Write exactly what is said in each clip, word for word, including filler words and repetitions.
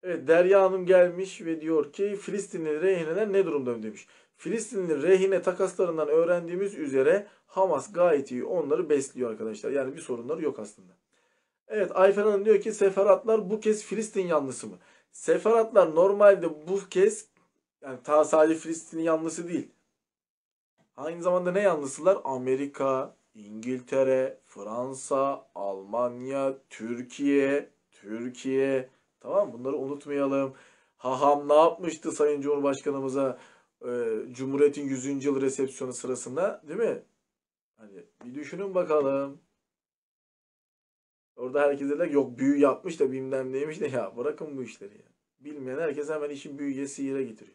Evet, Derya Hanım gelmiş ve diyor ki Filistinli rehineler ne durumda demiş. Filistinli rehine takaslarından öğrendiğimiz üzere Hamas gayet iyi onları besliyor arkadaşlar. Yani bir sorunları yok aslında. Evet, Ayfer Hanım diyor ki seferatlar bu kez Filistin yanlısı mı? Seferatlar normalde bu kez yani ta sadece Filistin yanlısı değil. Aynı zamanda ne yanlısılar? Amerika, İngiltere, Fransa, Almanya, Türkiye, Türkiye. Tamam, bunları unutmayalım. Haham ne yapmıştı Sayın Cumhurbaşkanımıza e, Cumhuriyet'in yüzüncü yıl resepsiyonu sırasında, değil mi? Hani bir düşünün bakalım. Orada herkes dediler yok büyü yapmış da bilmem neymiş de ya bırakın bu işleri ya. Bilmeyen herkes hemen işin büyüye sihire getiriyor.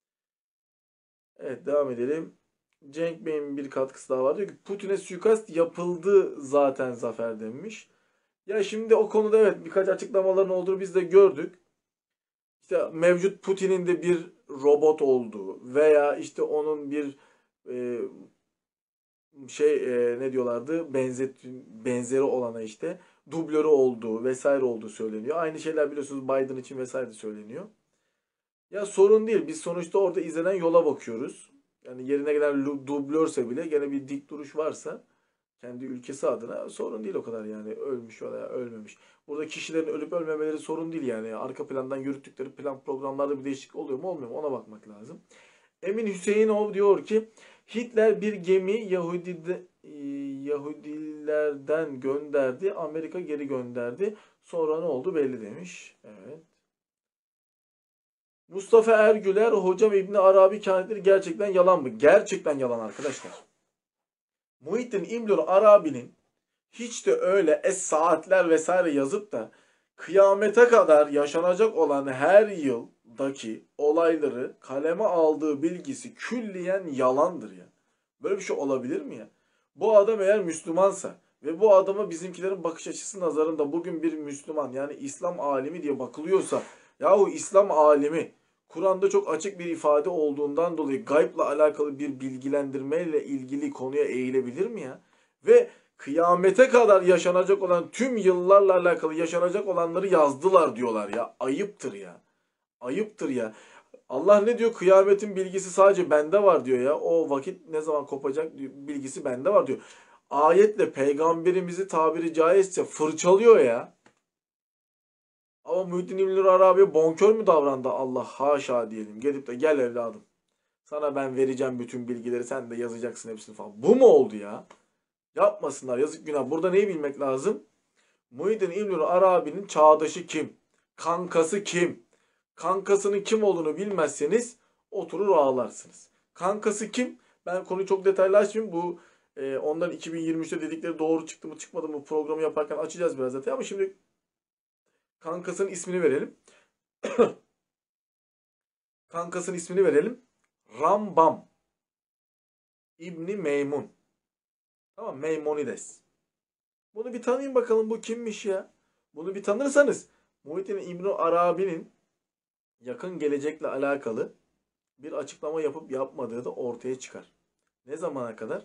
Evet, devam edelim. Cenk Bey'in bir katkısı daha var. Diyor ki Putin'e suikast yapıldı zaten zafer demiş. Ya şimdi o konuda evet birkaç açıklamaların olduğunu biz de gördük. İşte mevcut Putin'in de bir robot olduğu veya işte onun bir e, şey e, ne diyorlardı benzet benzeri olana işte dublörü olduğu vesaire olduğu söyleniyor. Aynı şeyler biliyorsunuz Biden için vesaire de söyleniyor. Ya sorun değil. Biz sonuçta orada izlenen yola bakıyoruz. Yani yerine gelen dublörse bile gene bir dik duruş varsa kendi ülkesi adına sorun değil o kadar yani. Ölmüş veya ölmemiş. Burada kişilerin ölüp ölmemeleri sorun değil yani. Arka plandan yürüttükleri plan programlarda bir değişiklik oluyor mu olmuyor mu ona bakmak lazım. Emin Hüseyinov diyor ki Hitler bir gemi Yahudi Yahudilerden gönderdi. Amerika geri gönderdi. Sonra ne oldu belli demiş. Evet. Mustafa Ergüler, hocam İbni Arabi kehanetleri gerçekten yalan mı? Gerçekten yalan arkadaşlar. Muhittin İbni Arabi'nin hiç de öyle es saatler vesaire yazıp da kıyamete kadar yaşanacak olan her yıldaki olayları kaleme aldığı bilgisi külliyen yalandır ya. Böyle bir şey olabilir mi ya? Bu adam eğer Müslümansa ve bu adama bizimkilerin bakış açısı nazarında bugün bir Müslüman yani İslam alimi diye bakılıyorsa yahu İslam alimi Kur'an'da çok açık bir ifade olduğundan dolayı gaybla alakalı bir bilgilendirmeyle ilgili konuya eğilebilir mi ya? Ve kıyamete kadar yaşanacak olan tüm yıllarla alakalı yaşanacak olanları yazdılar diyorlar ya. Ayıptır ya. Ayıptır ya. Allah ne diyor? Kıyametin bilgisi sadece bende var diyor ya. O vakit ne zaman kopacak bilgisi bende var diyor. Ayetle peygamberimizi tabiri caizse fırçalıyor ya. Ama Muhyiddin İbn Arabi'ye bonkör mü davrandı Allah haşa diyelim. Gelip de gel evladım. Sana ben vereceğim bütün bilgileri sen de yazacaksın hepsini falan. Bu mu oldu ya? Yapmasınlar yazık günah. Burada neyi bilmek lazım? Muhyiddin İbn Arabi'nin çağdaşı kim? Kankası kim? Kankasının kim olduğunu bilmezseniz oturur ağlarsınız. Kankası kim? Ben konuyu çok detaylı açmayayım. Bu e, onların iki bin yirmi üçte dedikleri doğru çıktı mı çıkmadı mı programı yaparken açacağız biraz zaten. Ama şimdi kankasının ismini verelim. Kankasının ismini verelim. Rambam İbni Meymun. Tamam, Meymonides. Bunu bir tanıyın bakalım bu kimmiş ya. Bunu bir tanırsanız Muhyiddin İbn Arabi'nin yakın gelecekle alakalı bir açıklama yapıp yapmadığı da ortaya çıkar. Ne zamana kadar?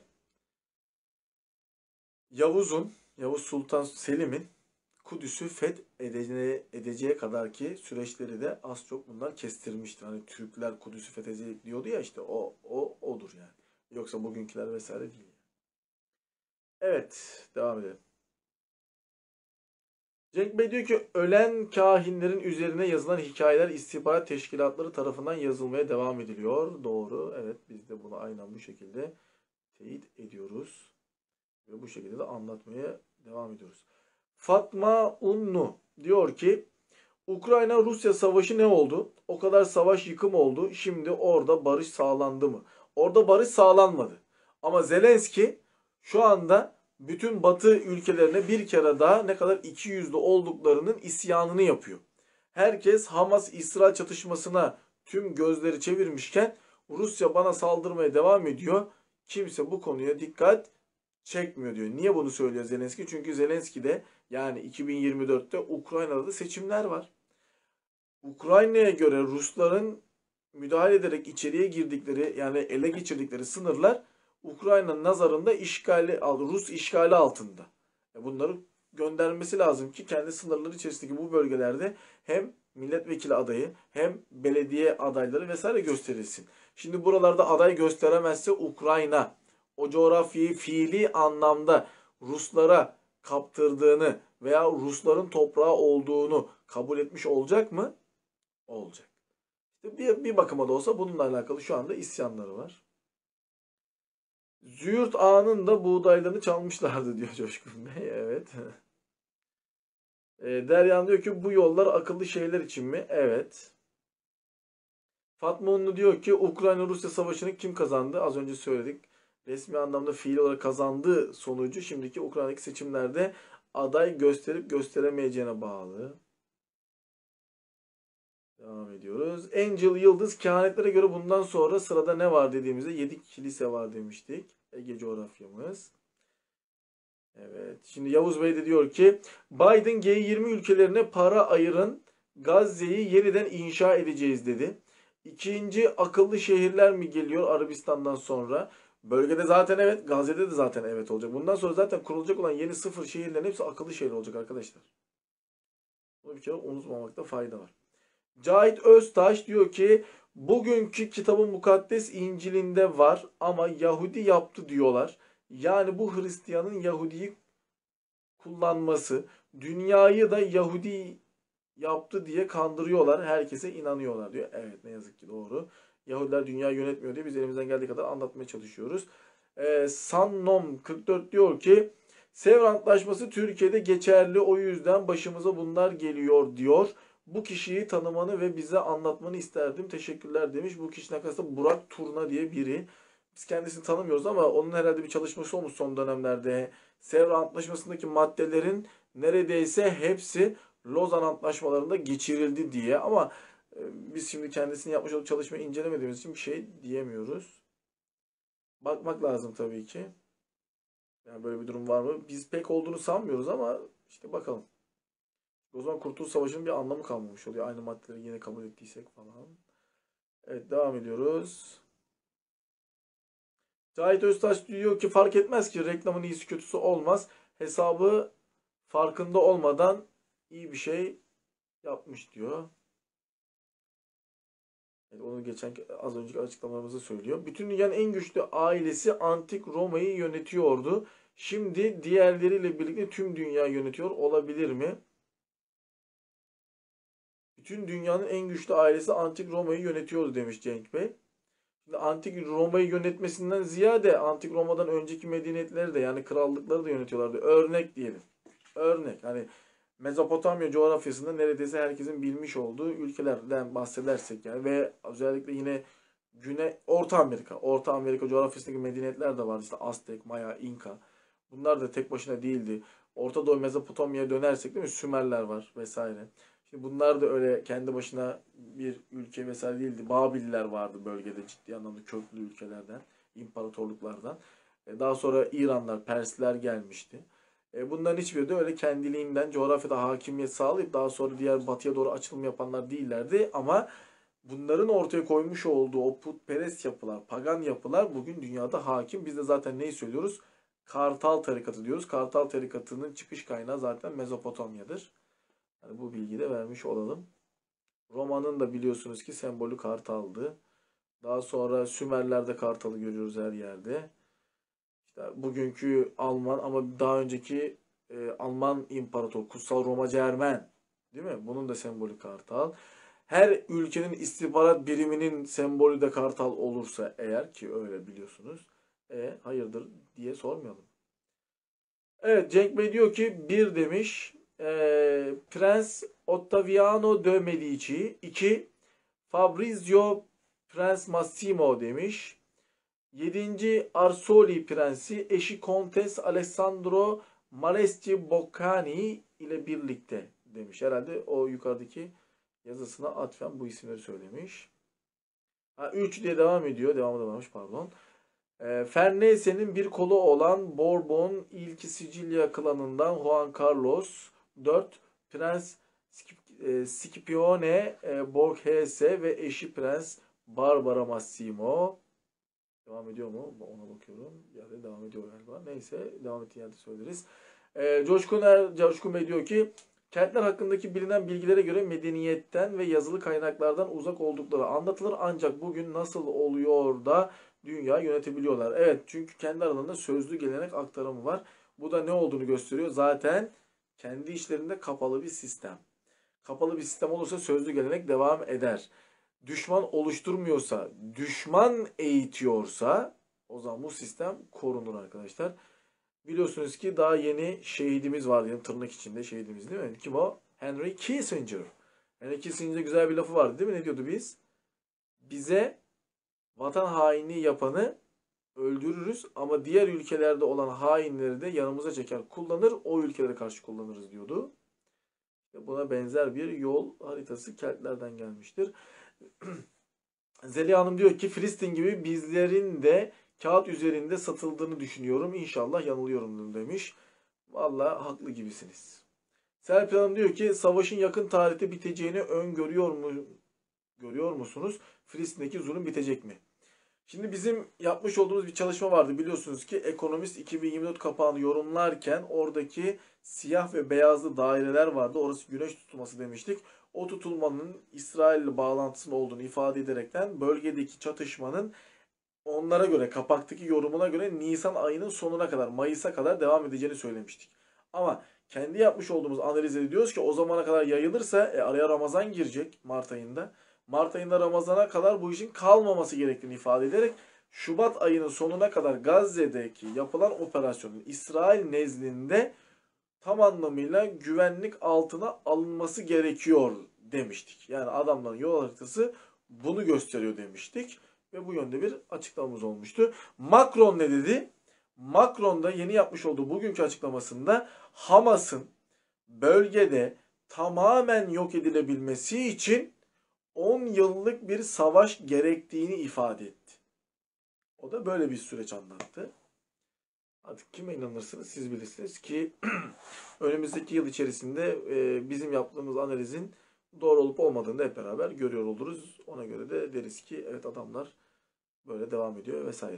Yavuz'un, Yavuz Sultan Selim'in Kudüs'ü fethedeceği edeceği kadar ki süreçleri de az çok bunlar kestirmiştir. Hani Türkler Kudüs'ü fethedecek diyordu ya işte o, o odur yani. Yoksa bugünküler vesaire değil. Evet, devam edelim. Cenk Bey diyor ki ölen kahinlerin üzerine yazılan hikayeler istihbarat teşkilatları tarafından yazılmaya devam ediliyor. Doğru. Evet, biz de bunu aynen bu şekilde teyit ediyoruz. Ve bu şekilde de anlatmaya devam ediyoruz. Fatma Unnu diyor ki Ukrayna-Rusya savaşı ne oldu? O kadar savaş yıkım oldu. Şimdi orada barış sağlandı mı? Orada barış sağlanmadı. Ama Zelenski şu anda bütün Batı ülkelerine bir kere daha ne kadar ikiyüzlü olduklarının isyanını yapıyor. Herkes Hamas-İsrail çatışmasına tüm gözleri çevirmişken Rusya bana saldırmaya devam ediyor. Kimse bu konuya dikkat çekmiyor diyor. Niye bunu söylüyor Zelenski? Çünkü Zelenski de yani iki bin yirmi dörtte Ukrayna'da da seçimler var. Ukrayna'ya göre Rusların müdahale ederek içeriye girdikleri yani ele geçirdikleri sınırlar Ukrayna'nın nazarında işgali, Rus işgali altında. Bunları göndermesi lazım ki kendi sınırları içerisindeki bu bölgelerde hem milletvekili adayı hem belediye adayları vesaire gösterilsin. Şimdi buralarda aday gösteremezse Ukrayna o coğrafyayı fiili anlamda Ruslara kaptırdığını veya Rusların toprağı olduğunu kabul etmiş olacak mı? Olacak. İşte bir, bir bakıma da olsa bununla alakalı şu anda isyanları var. Züğürt Ağa'nın da buğdaylarını çalmışlardı diyor Coşkun Bey. Evet. E, Deryan diyor ki bu yollar akıllı şehirler için mi? Evet. Fatma Unlu diyor ki Ukrayna-Rusya savaşını kim kazandı? Az önce söyledik. Resmi anlamda fiil olarak kazandığı sonucu şimdiki Ukrayna'daki seçimlerde aday gösterip gösteremeyeceğine bağlı. Devam ediyoruz. Angel Yıldız kehanetlere göre bundan sonra sırada ne var dediğimizde yedi kilise var demiştik. Ege coğrafyamız. Evet. Şimdi Yavuz Bey de diyor ki Biden G yirmi ülkelerine para ayırın. Gazze'yi yeniden inşa edeceğiz dedi. İkinci akıllı şehirler mi geliyor Arabistan'dan sonra? Bölgede zaten evet, Gazze'de de zaten evet olacak. Bundan sonra zaten kurulacak olan yeni sıfır şehirlerin hepsi akıllı şehir olacak arkadaşlar. Bunu bir kere unutmamakta fayda var. Cahit Öztaş diyor ki bugünkü kitabın mukaddes İncil'inde var ama Yahudi yaptı diyorlar. Yani bu Hristiyanın Yahudi'yi kullanması, dünyayı da Yahudi yaptı diye kandırıyorlar. Herkese inanıyorlar diyor. Evet, ne yazık ki doğru. Yahudiler dünyayı yönetmiyor diye biz elimizden geldiği kadar anlatmaya çalışıyoruz. Ee, Sannom kırk dört diyor ki Sevr Antlaşması Türkiye'de geçerli, o yüzden başımıza bunlar geliyor diyor. Bu kişiyi tanımanı ve bize anlatmanı isterdim. Teşekkürler demiş. Bu kişinin arkasında Burak Turna diye biri. Biz kendisini tanımıyoruz ama onun herhalde bir çalışması olmuş son dönemlerde. Sevr Antlaşması'ndaki maddelerin neredeyse hepsi Lozan Antlaşmalarında geçirildi diye, ama e, biz şimdi kendisini yapmış olduğu çalışmayı incelemediğimiz için bir şey diyemiyoruz. Bakmak lazım tabii ki. Yani böyle bir durum var mı? Biz pek olduğunu sanmıyoruz ama işte bakalım. O zaman Kurtuluş Savaşı'nın bir anlamı kalmamış oluyor. Aynı maddeleri yine kabul ettiysek falan. Evet, devam ediyoruz. Cahit Öztaş diyor ki fark etmez ki reklamın iyisi kötüsü olmaz. Hesabı farkında olmadan iyi bir şey yapmış diyor. Yani onu geçen az önceki açıklamalarımızda söylüyor. Bütün dünyanın en güçlü ailesi Antik Roma'yı yönetiyordu. Şimdi diğerleriyle birlikte tüm dünya yönetiyor olabilir mi? Bütün dünyanın en güçlü ailesi Antik Roma'yı yönetiyordu demiş Cenk Bey. Şimdi Antik Roma'yı yönetmesinden ziyade Antik Roma'dan önceki medeniyetleri de, yani krallıkları da yönetiyorlardı. Örnek diyelim. Örnek. Hani Mezopotamya coğrafyasında neredeyse herkesin bilmiş olduğu ülkelerden bahsedersek yani, ve özellikle yine Güney Orta Amerika, Orta Amerika coğrafyasındaki medeniyetler de vardı. İşte Aztek, Maya, İnka. Bunlar da tek başına değildi. Orta Doğu Mezopotamya'ya dönersek değil mi? Sümerler var vesaire. Şimdi bunlar da öyle kendi başına bir ülke vesaire değildi. Babiller vardı bölgede, ciddi anlamda köklü ülkelerden, imparatorluklardan. E, Daha sonra İranlar, Persler gelmişti. E, Bunların hiçbiri de öyle kendiliğinden coğrafyada hakimiyet sağlayıp daha sonra diğer batıya doğru açılım yapanlar değillerdi. Ama bunların ortaya koymuş olduğu o putperest yapılar, pagan yapılar bugün dünyada hakim. Biz de zaten neyi söylüyoruz? Kartal tarikatı diyoruz. Kartal tarikatının çıkış kaynağı zaten Mezopotamya'dır. Yani bu bilgiyi de vermiş olalım. Roma'nın da biliyorsunuz ki sembolü kartaldı. Daha sonra Sümerler'de kartalı görüyoruz her yerde. İşte bugünkü Alman ama daha önceki e, Alman İmparator Kutsal Roma Cermen, değil mi? Bunun da sembolü kartal. Her ülkenin istihbarat biriminin sembolü de kartal olursa eğer, ki öyle biliyorsunuz. E hayırdır diye sormayalım. Evet, Cenk Bey diyor ki bir demiş. E, Prens Ottaviano de Medici. iki Fabrizio Prens Massimo demiş. Yedinci Arsoli Prensi eşi Kontes Alessandro Malesci Boccani ile birlikte demiş. Herhalde o yukarıdaki yazısına atfen bu isimleri söylemiş. Ha, üç diye devam ediyor. Devamı da varmış, pardon. E, Fernese'nin bir kolu olan Bourbon ilk Sicilya klanından Juan Carlos. dört Prens e, Scipione e, Borghese ve eşi Prens Barbara Massimo. Devam ediyor mu? Ona bakıyorum. Yani devam ediyor galiba. Neyse, devam ettiği yerde söyleriz. E, Coşkun, er, Coşkun Bey diyor ki Keltler hakkındaki bilinen bilgilere göre medeniyetten ve yazılı kaynaklardan uzak oldukları anlatılır. Ancak bugün nasıl oluyor da dünya yönetebiliyorlar? Evet, çünkü kendi aralarında sözlü gelenek aktarımı var. Bu da ne olduğunu gösteriyor. Zaten kendi işlerinde kapalı bir sistem. Kapalı bir sistem olursa sözlü gelenek devam eder. Düşman oluşturmuyorsa, düşman eğitiyorsa o zaman bu sistem korunur arkadaşlar. Biliyorsunuz ki daha yeni şehidimiz var diyelim, tırnak içinde şehidimiz değil mi? Kim o? Henry Kissinger. Henry Kissinger'de güzel bir lafı vardı değil mi? Ne diyordu biz? Bize vatan hainliği yapanı öldürürüz ama diğer ülkelerde olan hainleri de yanımıza çeker, kullanır, o ülkelere karşı kullanırız diyordu. Buna benzer bir yol haritası Keltlerden gelmiştir. Zeliha Hanım diyor ki Filistin gibi bizlerin de kağıt üzerinde satıldığını düşünüyorum. İnşallah yanılıyorum demiş. Vallahi haklı gibisiniz. Serpil Hanım diyor ki savaşın yakın tarihte biteceğini öngörüyor mu, görüyor musunuz? Filistin'deki zulüm bitecek mi? Şimdi bizim yapmış olduğumuz bir çalışma vardı. Biliyorsunuz ki Ekonomist iki bin yirmi dört kapağını yorumlarken oradaki siyah ve beyazlı daireler vardı. Orası güneş tutulması demiştik. O tutulmanın İsrail ile bağlantısının olduğunu ifade ederekten bölgedeki çatışmanın onlara göre, kapaktaki yorumuna göre Nisan ayının sonuna kadar, Mayıs'a kadar devam edeceğini söylemiştik. Ama kendi yapmış olduğumuz analizde diyoruz ki o zamana kadar yayılırsa e, araya Ramazan girecek Mart ayında. Mart ayında Ramazan'a kadar bu işin kalmaması gerektiğini ifade ederek Şubat ayının sonuna kadar Gazze'deki yapılan operasyonun İsrail nezdinde tam anlamıyla güvenlik altına alınması gerekiyor demiştik. Yani adamların yol haritası bunu gösteriyor demiştik. Ve bu yönde bir açıklamamız olmuştu. Macron ne dedi? Macron da yeni yapmış olduğu bugünkü açıklamasında Hamas'ın bölgede tamamen yok edilebilmesi için on yıllık bir savaş gerektiğini ifade etti. O da böyle bir süreç anlattı. Artık kime inanırsınız siz bilirsiniz ki önümüzdeki yıl içerisinde e, bizim yaptığımız analizin doğru olup olmadığını hep beraber görüyor oluruz. Ona göre de deriz ki evet adamlar böyle devam ediyor vesaire.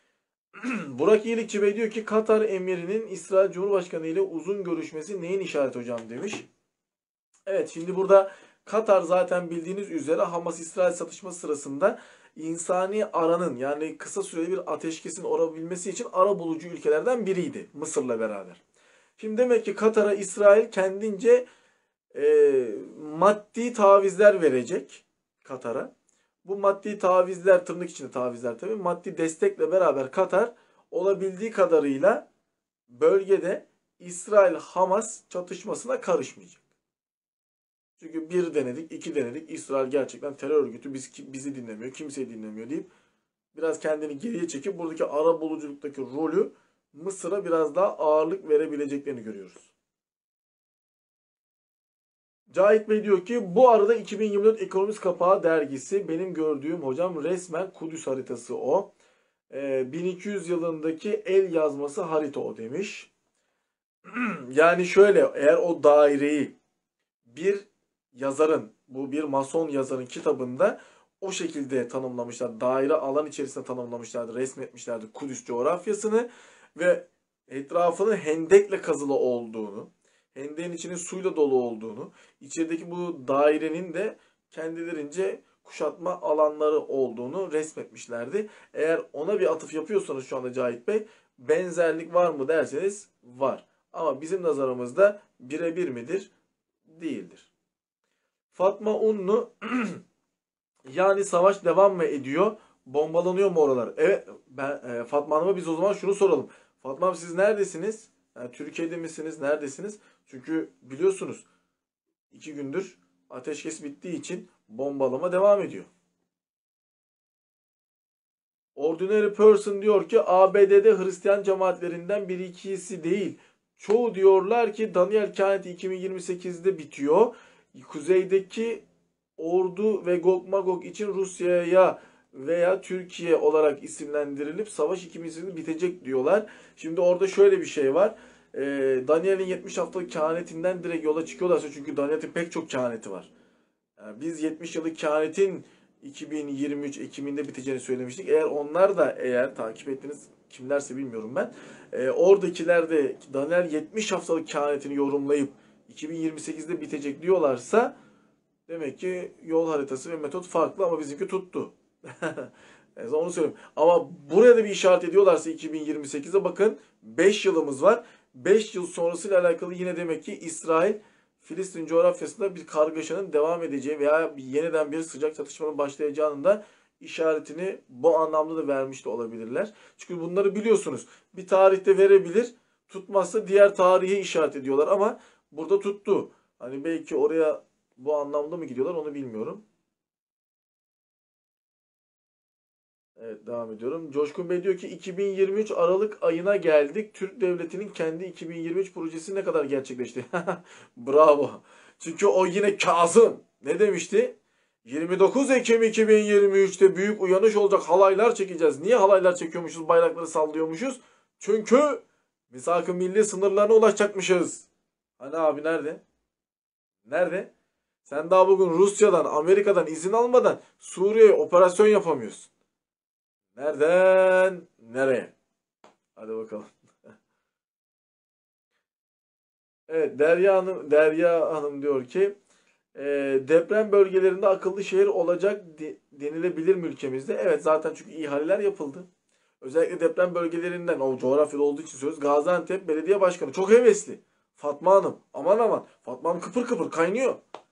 Burak İyilikçi Bey diyor ki Katar emirinin İsrail Cumhurbaşkanı ile uzun görüşmesi neyin işareti hocam demiş. Evet, şimdi burada Katar zaten bildiğiniz üzere Hamas-İsrail satışması sırasında insani aranın yani kısa süreli bir ateşkesin olabilmesi için ara bulucu ülkelerden biriydi Mısır'la beraber. Şimdi demek ki Katar'a İsrail kendince e, maddi tavizler verecek Katar'a. Bu maddi tavizler, tırnak içinde tavizler tabii, maddi destekle beraber Katar olabildiği kadarıyla bölgede İsrail-Hamas çatışmasına karışmayacak. Çünkü bir denedik, iki denedik. İsrail gerçekten terör örgütü, biz, bizi dinlemiyor, kimseyi dinlemiyor deyip biraz kendini geriye çekip buradaki ara buluculuktaki rolü Mısır'a biraz daha ağırlık verebileceklerini görüyoruz. Cahit Bey diyor ki bu arada iki bin yirmi dört Ekonomist Kapağı dergisi benim gördüğüm hocam resmen Kudüs haritası o. Ee, bin iki yüz yılındaki el yazması harita o demiş. Yani şöyle, eğer o daireyi bir yazarın, bu bir mason yazarın kitabında o şekilde tanımlamışlar. Daire alan içerisinde tanımlamışlardı, resmetmişlerdi Kudüs coğrafyasını ve etrafının hendekle kazılı olduğunu, hendeğin içinin suyla dolu olduğunu, içerideki bu dairenin de kendilerince kuşatma alanları olduğunu resmetmişlerdi. Eğer ona bir atıf yapıyorsanız şu anda Cahit Bey, benzerlik var mı derseniz var. Ama bizim nazarımızda birebir midir? Değildir. Fatma Unlu yani savaş devam mı ediyor? Bombalanıyor mu oralar? Evet, ben e, Fatma Hanım'a biz o zaman şunu soralım. Fatma Hanım siz neredesiniz? Yani Türkiye'de misiniz? Neredesiniz? Çünkü biliyorsunuz iki gündür ateşkes bittiği için bombalama devam ediyor. Ordinary Person diyor ki A B D'de Hristiyan cemaatlerinden bir ikisi değil. Çoğu diyorlar ki Daniel Kehaneti iki bin yirmi sekizde bitiyor. Kuzeydeki ordu ve Gog Magog için Rusya'ya veya Türkiye olarak isimlendirilip savaş iki bin yirmi sekizde bitecek diyorlar. Şimdi orada şöyle bir şey var. Ee, Daniel'in yetmiş haftalık kehanetinden direkt yola çıkıyorlarsa, çünkü Daniel'in pek çok kehaneti var. Yani biz yetmiş yıllık kehanetin iki bin yirmi üç Ekim'inde biteceğini söylemiştik. Eğer onlar da, eğer takip ettiğiniz kimlerse bilmiyorum ben. E, oradakiler de Daniel yetmiş haftalık kehanetini yorumlayıp iki bin yirmi sekizde bitecek diyorlarsa demek ki yol haritası ve metot farklı ama bizimki tuttu. Evet, onu söyleyeyim. Ama buraya da bir işaret ediyorlarsa iki bin yirmi sekize bakın beş yılımız var. beş yıl sonrasıyla alakalı yine demek ki İsrail Filistin coğrafyasında bir kargaşanın devam edeceği veya yeniden bir sıcak çatışmanın başlayacağının da işaretini bu anlamda da vermiş de olabilirler. Çünkü bunları biliyorsunuz. Bir tarihte verebilir. Tutmazsa diğer tarihe işaret ediyorlar ama burada tuttu. Hani belki oraya bu anlamda mı gidiyorlar onu bilmiyorum. Evet, devam ediyorum. Coşkun Bey diyor ki iki bin yirmi üç Aralık ayına geldik. Türk Devleti'nin kendi iki bin yirmi üç projesi ne kadar gerçekleşti? Bravo. Çünkü o yine Kazım. Ne demişti? yirmi dokuz Ekim iki bin yirmi üçte büyük uyanış olacak. Halaylar çekeceğiz. Niye halaylar çekiyormuşuz? Bayrakları sallıyormuşuz? Çünkü misak-ı milli sınırlarına ulaşacakmışız. Hani abi nerede? Nerede? Sen daha bugün Rusya'dan, Amerika'dan izin almadan Suriye'ye operasyon yapamıyorsun. Nereden nereye? Hadi bakalım. Evet, Derya Hanım, Derya Hanım diyor ki e, deprem bölgelerinde akıllı şehir olacak de, denilebilir mi ülkemizde? Evet, zaten çünkü ihaleler yapıldı. Özellikle deprem bölgelerinden o coğrafyada olduğu için söz Gaziantep Belediye Başkanı çok hevesli. Fatma Hanım aman aman Fatma Hanım kıpır kıpır kaynıyor.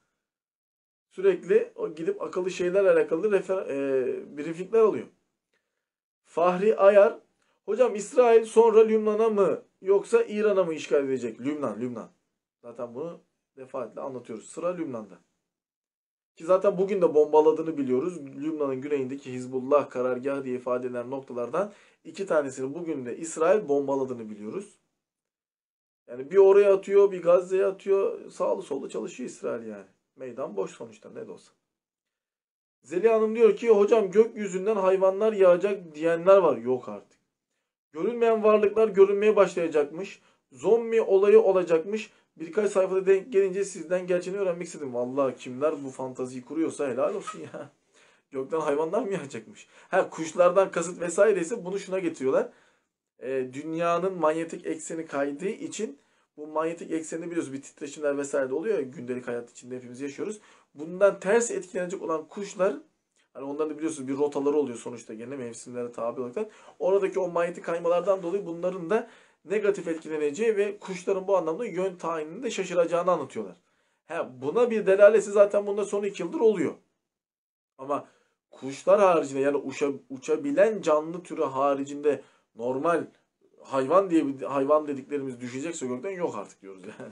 Sürekli o gidip akıllı şehirlerle alakalı refer, e, briefingler alıyor. Fahri Ayar. Hocam İsrail sonra Lübnan'a mı yoksa İran'a mı işgal edecek? Lübnan, Lübnan. Zaten bunu defaatle anlatıyoruz. Sıra Lübnan'da. Ki zaten bugün de bombaladığını biliyoruz. Lübnan'ın güneyindeki Hizbullah karargahı diye ifade edilen noktalardan iki tanesini bugün de İsrail bombaladığını biliyoruz. Yani bir oraya atıyor, bir Gazze'ye atıyor. Sağlı sollu çalışıyor İsrail yani. Meydan boş sonuçta ne de olsa. Zeliha Hanım diyor ki hocam gökyüzünden hayvanlar yağacak diyenler var. Yok artık. Görünmeyen varlıklar görünmeye başlayacakmış. Zombi olayı olacakmış. Birkaç sayfada denk gelince sizden gerçeğini öğrenmek istedim. Vallahi kimler bu fantaziyi kuruyorsa helal olsun ya. Gökten hayvanlar mı yağacakmış? Ha kuşlardan kasıt vesaire ise bunu şuna getiriyorlar. Ee, dünyanın manyetik ekseni kaydığı için bu manyetik ekseni biliyoruz bir titreşimler vesaire de oluyor ya gündelik hayat içinde hepimiz yaşıyoruz. Bundan ters etkilenecek olan kuşlar hani onların da biliyorsunuz bir rotaları oluyor sonuçta gene mevsimlere tabi olarak. Oradaki o manyetik kaymalardan dolayı bunların da negatif etkileneceği ve kuşların bu anlamda yön tayininde şaşıracağını anlatıyorlar. Ha, buna bir delalesi zaten bunda son iki yıldır oluyor. Ama kuşlar haricinde yani uça, uçabilen canlı türü haricinde normal hayvan diye hayvan dediklerimiz düşecekse gökten yok artık diyoruz yani.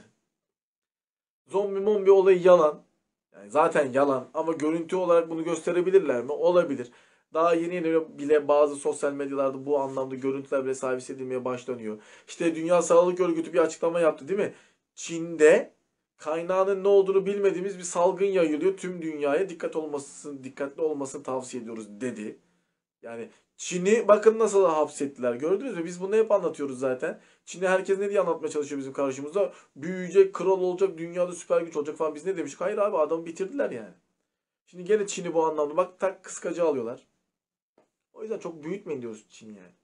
Zombi mombi olayı yalan. Yani zaten yalan ama görüntü olarak bunu gösterebilirler mi? Olabilir. Daha yeni yeni bile bazı sosyal medyalarda bu anlamda görüntüler bile servis edilmeye başlanıyor. İşte Dünya Sağlık Örgütü bir açıklama yaptı değil mi? Çin'de kaynağının ne olduğunu bilmediğimiz bir salgın yayılıyor. Tüm dünyaya dikkat olmasın, dikkatli olmasını tavsiye ediyoruz dedi. Yani Çin'i bakın nasıl hapsettiler. Gördünüz mü? Biz bunu hep anlatıyoruz zaten. Çin'i herkes ne diye anlatmaya çalışıyor bizim karşımızda? Büyüyecek, kral olacak, dünyada süper güç olacak falan. Biz ne demiştik? Hayır abi adamı bitirdiler yani. Şimdi gene Çin'i bu anlamda bak tak kıskacı alıyorlar. O yüzden çok büyütmeyin diyoruz Çin'i yani.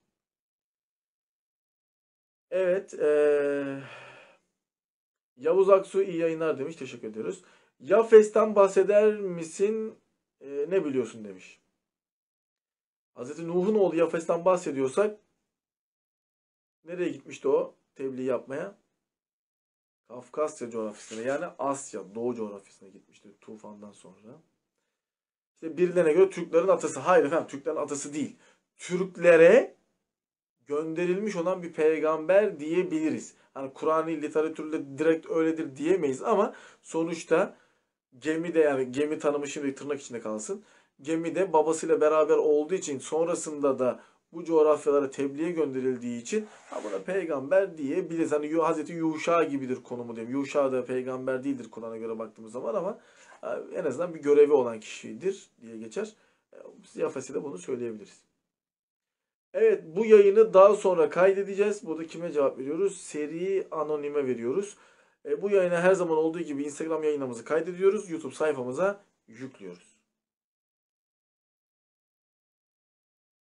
Evet. Ee... Yavuz Aksu iyi yayınlar demiş. Teşekkür ediyoruz. Yafes'ten bahseder misin? Ee, ne biliyorsun demiş. Hazreti Nuh'un oğlu Yafes'ten bahsediyorsak nereye gitmişti o tebliğ yapmaya? Kafkasya coğrafyasına yani Asya, Doğu coğrafyasına gitmişti tufandan sonra. İşte birilerine göre Türklerin atası. Hayır efendim Türklerin atası değil. Türklere gönderilmiş olan bir peygamber diyebiliriz. Hani Kur'an'ı literatürle direkt öyledir diyemeyiz ama sonuçta gemide yani gemi tanımı şimdi tırnak içinde kalsın. Gemide babasıyla beraber olduğu için sonrasında da bu coğrafyalara tebliğe gönderildiği için ha buna peygamber diyebiliriz. Hani Hazreti Yuşa gibidir konumu diyeyim. Yuşa da peygamber değildir Kur'an'a göre baktığımız zaman ama en azından bir görevi olan kişidir diye geçer. Yafes'e de bunu söyleyebiliriz. Evet bu yayını daha sonra kaydedeceğiz. Burada kime cevap veriyoruz? Seri anonime veriyoruz. E, bu yayını her zaman olduğu gibi Instagram yayınımızı kaydediyoruz. YouTube sayfamıza yüklüyoruz.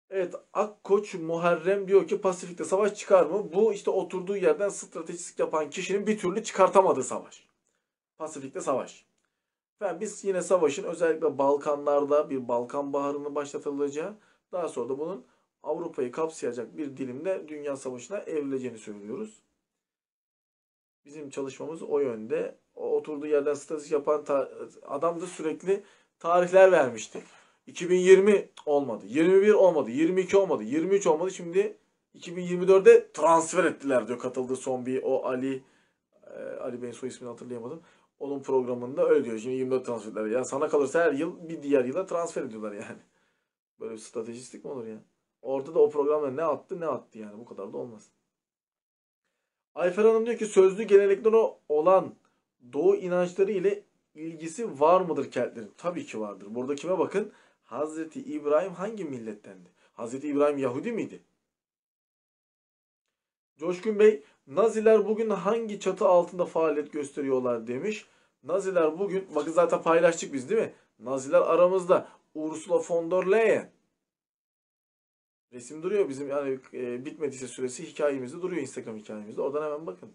Evet, Akkoç Muharrem diyor ki Pasifik'te savaş çıkar mı? Bu işte oturduğu yerden stratejik yapan kişinin bir türlü çıkartamadığı savaş. Pasifik'te savaş. Yani biz yine savaşın özellikle Balkanlarda bir Balkan Baharı'nın başlatılacağı, daha sonra da bunun Avrupa'yı kapsayacak bir dilimde Dünya Savaşı'na evrileceğini söylüyoruz. Bizim çalışmamız o yönde. O oturduğu yerden strateji yapan adam da sürekli tarihler vermişti. iki bin yirmi olmadı, yirmi bir olmadı, yirmi iki olmadı, yirmi üç olmadı. Şimdi iki bin yirmi dörde transfer ettiler diyor katıldığı son bir o Ali e, Ali Bey'in soy ismini hatırlayamadım. Onun programında öyle diyor. Şimdi yirmi dört transferler. Ya sana kalırsa her yıl bir diğer yıla transfer ediyorlar yani. Böyle bir stratejistik mi olur ya? Orada da o programda ne attı ne attı yani. Bu kadar da olmaz. Ayfer Hanım diyor ki sözlü gelenekleri olan Doğu inançları ile ilgisi var mıdır Keltlerin? Tabii ki vardır. Burada kime bakın? Hazreti İbrahim hangi millettendi? Hazreti İbrahim Yahudi miydi? Coşkun Bey, Naziler bugün hangi çatı altında faaliyet gösteriyorlar demiş. Naziler bugün, bakın zaten paylaştık biz değil mi? Naziler aramızda. Ursula von der Leyen. Resim duruyor bizim yani e, bitmediyse süresi hikayemizde duruyor Instagram hikayemizde. Oradan hemen bakın.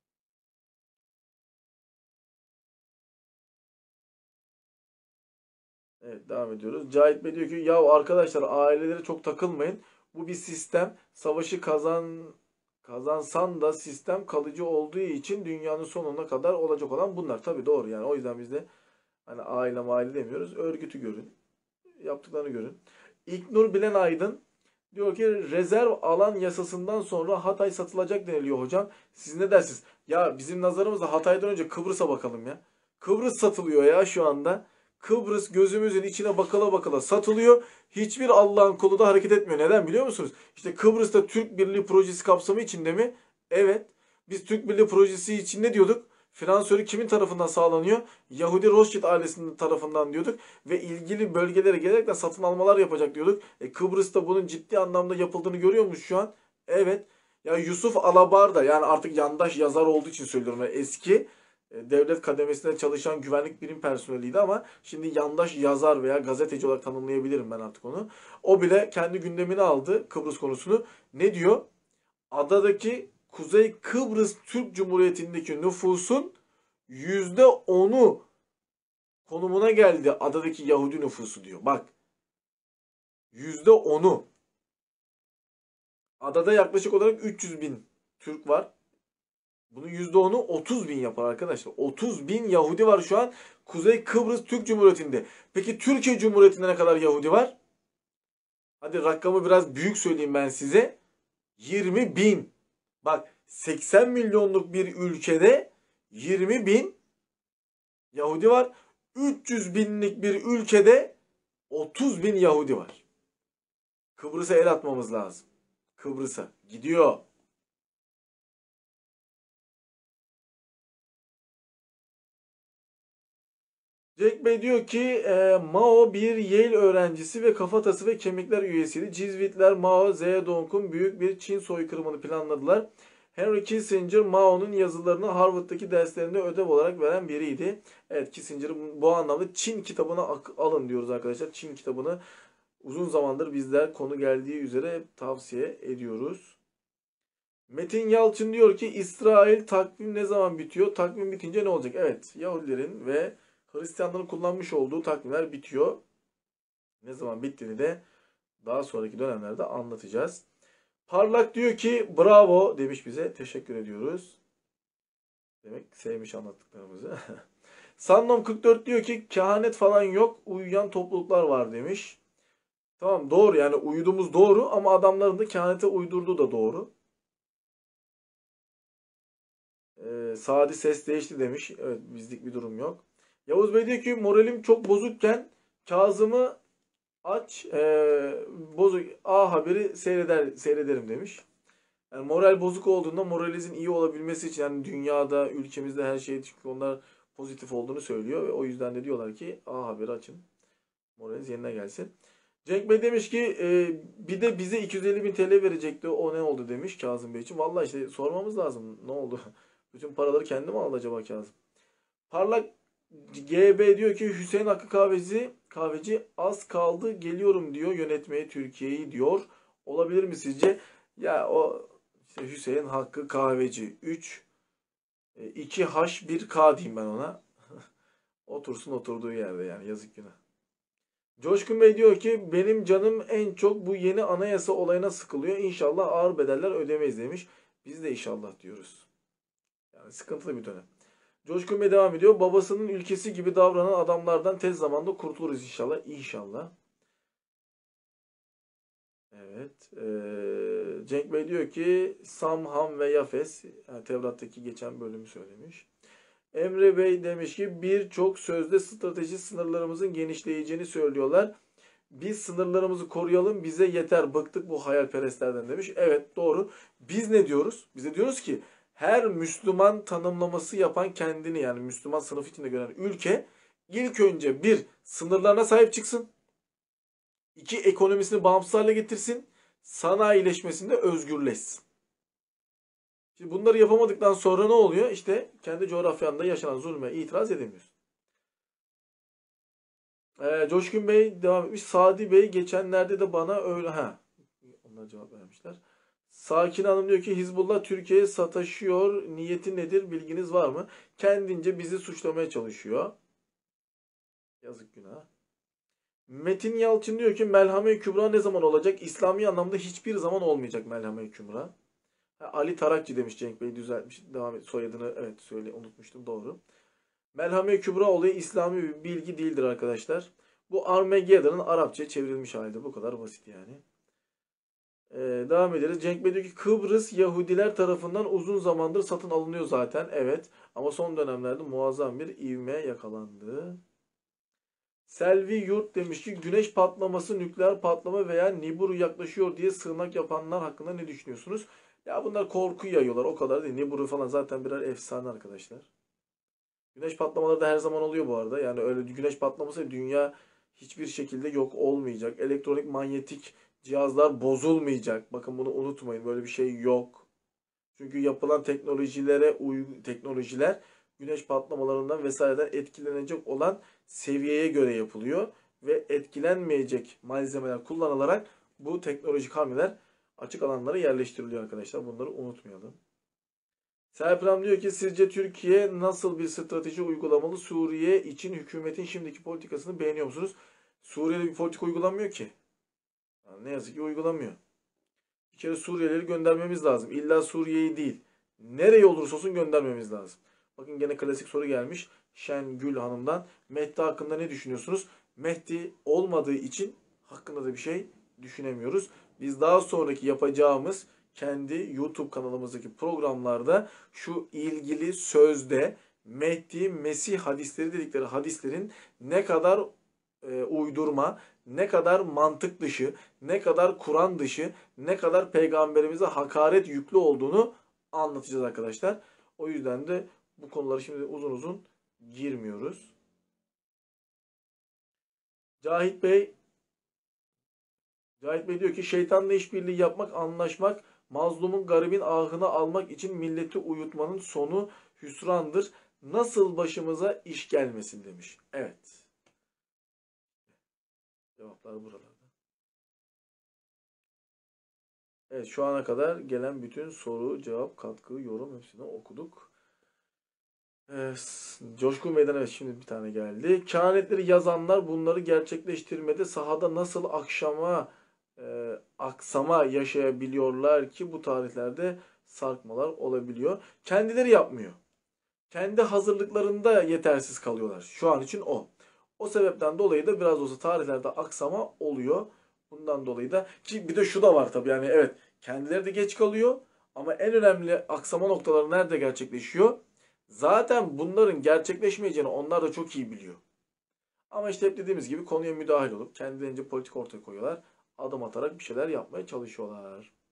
Evet devam ediyoruz. Cahit Bey diyor ki ya arkadaşlar ailelere çok takılmayın. Bu bir sistem. Savaşı kazan kazansan da sistem kalıcı olduğu için dünyanın sonuna kadar olacak olan bunlar. Tabii doğru yani. O yüzden biz de hani aile maile demiyoruz. Örgütü görün. Yaptıklarını görün. İlknur Bilen Aydın diyor ki rezerv alan yasasından sonra Hatay satılacak deniliyor hocam. Siz ne dersiniz? Ya bizim nazarımızda Hatay'dan önce Kıbrıs'a bakalım ya. Kıbrıs satılıyor ya şu anda. Kıbrıs gözümüzün içine bakala bakala satılıyor. Hiçbir Allah'ın kulu da hareket etmiyor. Neden biliyor musunuz? İşte Kıbrıs'ta Türk Birliği Projesi kapsamı içinde mi? Evet. Biz Türk Birliği Projesi için ne diyorduk? Finansörü kimin tarafından sağlanıyor? Yahudi Rothschild ailesinin tarafından diyorduk. Ve ilgili bölgelere gelerek de satın almalar yapacak diyorduk. E Kıbrıs'ta bunun ciddi anlamda yapıldığını görüyor musunuz şu an? Evet. Ya Yusuf Alabar da yani artık yandaş yazar olduğu için söylüyorum. Yani eski devlet kademesinde çalışan güvenlik birim personeliydi ama şimdi yandaş yazar veya gazeteci olarak tanımlayabilirim ben artık onu. O bile kendi gündemine aldı Kıbrıs konusunu. Ne diyor? Adadaki Kuzey Kıbrıs Türk Cumhuriyeti'ndeki nüfusun yüzde onu konumuna geldi adadaki Yahudi nüfusu diyor. Bak yüzde onu. Adada yaklaşık olarak üç yüz bin Türk var. Bunun yüzde onu otuz bin yapar arkadaşlar. otuz bin Yahudi var şu an Kuzey Kıbrıs Türk Cumhuriyeti'nde. Peki Türkiye Cumhuriyeti'nde ne kadar Yahudi var? Hadi rakamı biraz büyük söyleyeyim ben size. yirmi bin. Bak seksen milyonluk bir ülkede yirmi bin Yahudi var. üç yüz binlik bir ülkede otuz bin Yahudi var. Kıbrıs'a el atmamız lazım. Kıbrıs'a. Gidiyor. Jack Bey diyor ki e, Mao bir Yale öğrencisi ve kafatası ve kemikler üyesiydi. Cizvitler Mao Zedong'un büyük bir Çin soykırımını planladılar. Henry Kissinger Mao'nun yazılarını Harvard'daki derslerinde ödev olarak veren biriydi. Evet Kissinger'ın bu anlamda Çin kitabını alın diyoruz arkadaşlar. Çin kitabını uzun zamandır bizler konu geldiği üzere tavsiye ediyoruz. Metin Yalçın diyor ki İsrail takvim ne zaman bitiyor? Takvim bitince ne olacak? Evet Yahudilerin ve Hristiyanların kullanmış olduğu takvimler bitiyor. Ne zaman bittiğini de daha sonraki dönemlerde anlatacağız. Parlak diyor ki bravo demiş bize. Teşekkür ediyoruz. Demek sevmiş anlattıklarımızı. Sannom kırk dört diyor ki kehanet falan yok. Uyuyan topluluklar var demiş. Tamam doğru yani uyuduğumuz doğru ama adamların da kehanete uydurduğu da doğru. Ee, Sadi ses değişti demiş. Evet bizlik bir durum yok. Yavuz Bey diyor ki moralim çok bozukken Kazım'ı aç e, bozuk A Haber'i seyreder seyrederim demiş. Yani moral bozuk olduğunda moralinizin iyi olabilmesi için yani dünyada, ülkemizde her şey çünkü onlar pozitif olduğunu söylüyor ve o yüzden de diyorlar ki A Haber'i açın. Moraliniz yerine gelsin. Cenk Bey demiş ki e, bir de bize iki yüz elli bin T L verecekti. O ne oldu demiş Kazım Bey için. Vallahi işte sormamız lazım. Ne oldu? Bütün paraları kendi mi aldı acaba Kazım? Parlak G B diyor ki Hüseyin Hakkı Kahveci, kahveci az kaldı geliyorum diyor yönetmeye Türkiye'yi diyor. Olabilir mi sizce? Ya o işte Hüseyin Hakkı Kahveci üç iki H bir K diyeyim ben ona. Otursun oturduğu yerde yani yazık günah. Coşkun Bey diyor ki benim canım en çok bu yeni anayasa olayına sıkılıyor. İnşallah ağır bedeller ödemeyiz demiş. Biz de inşallah diyoruz. Yani sıkıntılı bir dönem. Coşkun Bey devam ediyor. Babasının ülkesi gibi davranan adamlardan tez zamanda kurtuluruz inşallah. İnşallah. Evet. Ee, Cenk Bey diyor ki Sam, Ham ve Yafes. Yani Tevrat'taki geçen bölümü söylemiş. Emre Bey demiş ki birçok sözde strateji sınırlarımızın genişleyeceğini söylüyorlar. Biz sınırlarımızı koruyalım bize yeter bıktık bu hayalperestlerden demiş. Evet doğru. Biz ne diyoruz? Biz de diyoruz ki her Müslüman tanımlaması yapan kendini yani Müslüman sınıf içinde gören ülke ilk önce bir sınırlarına sahip çıksın. İki ekonomisini bağımsız hale getirsin. Sanayileşmesinde özgürleşsin. Şimdi bunları yapamadıktan sonra ne oluyor? İşte kendi coğrafyanda yaşanan zulme itiraz edemiyorsun. Ee, Coşkun Bey devam etmiş. Sadi Bey geçenlerde de bana öyle... Ha, onlar cevap vermişler. Sakin Hanım diyor ki Hizbullah Türkiye'ye sataşıyor. Niyeti nedir? Bilginiz var mı? Kendince bizi suçlamaya çalışıyor. Yazık günah. Metin Yalçın diyor ki Melhame-i Kübra ne zaman olacak? İslami anlamda hiçbir zaman olmayacak Melhame-i Kübra. Ha, Ali Tarakçı demiş Cenk Bey düzeltmiş. Devam et. Soyadını evet söyle unutmuştum doğru. Melhame-i Kübra olayı İslami bir bilgi değildir arkadaşlar. Bu Armageddon'ın Arapça çevrilmiş halidir. Bu kadar basit yani. Ee, devam ederiz. Cenk Bey diyor ki Kıbrıs Yahudiler tarafından uzun zamandır satın alınıyor zaten. Evet. Ama son dönemlerde muazzam bir ivme yakalandı. Selvi Yurt demiş ki güneş patlaması, nükleer patlama veya Nibiru yaklaşıyor diye sığınak yapanlar hakkında ne düşünüyorsunuz? Ya bunlar korku yayıyorlar. O kadar değil. Nibiru falan zaten birer efsane arkadaşlar. Güneş patlamaları da her zaman oluyor bu arada. Yani öyle güneş patlaması dünya hiçbir şekilde yok olmayacak. Elektronik manyetik cihazlar bozulmayacak. Bakın bunu unutmayın. Böyle bir şey yok. Çünkü yapılan teknolojilere uygun teknolojiler güneş patlamalarından vesaireden etkilenecek olan seviyeye göre yapılıyor ve etkilenmeyecek malzemeler kullanılarak bu teknolojik hamleler açık alanlara yerleştiriliyor arkadaşlar. Bunları unutmayalım. Serpram diyor ki sizce Türkiye nasıl bir strateji uygulamalı Suriye için hükümetin şimdiki politikasını beğeniyor musunuz? Suriye'de bir politika uygulanmıyor ki. Yani ne yazık ki uygulamıyor. Bir kere Suriyelileri göndermemiz lazım. İlla Suriye'yi değil. Nereye olursa olsun göndermemiz lazım. Bakın gene klasik soru gelmiş. Şengül Hanım'dan. Mehdi hakkında ne düşünüyorsunuz? Mehdi olmadığı için hakkında da bir şey düşünemiyoruz. Biz daha sonraki yapacağımız kendi YouTube kanalımızdaki programlarda şu ilgili sözde Mehdi, Mesih hadisleri dedikleri hadislerin ne kadar e, uydurma, ne kadar mantık dışı, ne kadar Kur'an dışı, ne kadar peygamberimize hakaret yüklü olduğunu anlatacağız arkadaşlar. O yüzden de bu konuları şimdi uzun uzun girmiyoruz. Cahit Bey Cahit Bey diyor ki şeytanla işbirliği yapmak, anlaşmak, mazlumun garibin ahını almak için milleti uyutmanın sonu hüsrandır. Nasıl başımıza iş gelmesin demiş. Evet. Cevaplar buralarda. Evet şu ana kadar gelen bütün soru, cevap, katkı, yorum hepsini okuduk. Evet, Coşkun Bey'den evet şimdi bir tane geldi. Kehanetleri yazanlar bunları gerçekleştirmede sahada nasıl akşama e, aksama yaşayabiliyorlar ki bu tarihlerde sarkmalar olabiliyor. Kendileri yapmıyor. Kendi hazırlıklarında yetersiz kalıyorlar. Şu an için o. O sebepten dolayı da biraz olsa tarihlerde aksama oluyor. Bundan dolayı da ki bir de şu da var tabii yani evet kendileri de geç kalıyor ama en önemli aksama noktaları nerede gerçekleşiyor? Zaten bunların gerçekleşmeyeceğini onlar da çok iyi biliyor. Ama işte hep dediğimiz gibi konuya müdahil olup kendilerince politik ortaya koyuyorlar. Adım atarak bir şeyler yapmaya çalışıyorlar.